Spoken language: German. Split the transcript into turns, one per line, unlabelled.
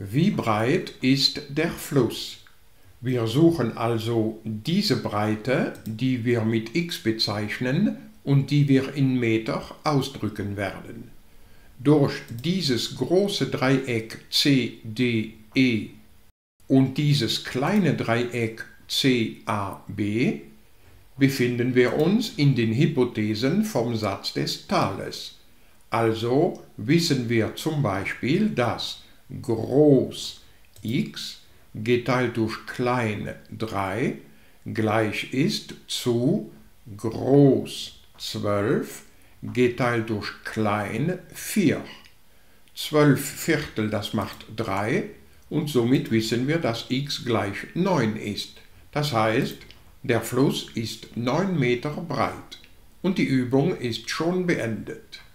Wie breit ist der Fluss? Wir suchen also diese Breite, die wir mit x bezeichnen und die wir in Meter ausdrücken werden. Durch dieses große Dreieck CDE und dieses kleine Dreieck CAB befinden wir uns in den Hypothesen vom Satz des Thales. Also wissen wir zum Beispiel, dass groß x geteilt durch klein 3 gleich ist zu groß 12 geteilt durch klein 4. 12 Viertel, das macht 3 und somit wissen wir, dass x gleich 9 ist. Das heißt, der Fluss ist 9 Meter breit und die Übung ist schon beendet.